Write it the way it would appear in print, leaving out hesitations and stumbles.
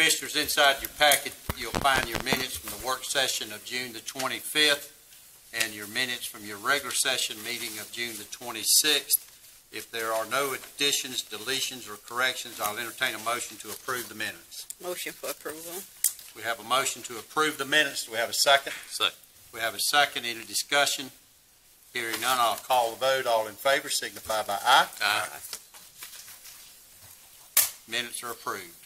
Commissioners, inside your packet, you'll find your minutes from the work session of June the 25th and your minutes from your regular session meeting of June the 26th. If there are no additions, deletions, or corrections, I'll entertain a motion to approve the minutes. Motion for approval. We have a motion to approve the minutes. Do we have a second? Second. We have a second. Any discussion? Hearing none, I'll call the vote. All in favor signify by aye. Aye. Minutes are approved.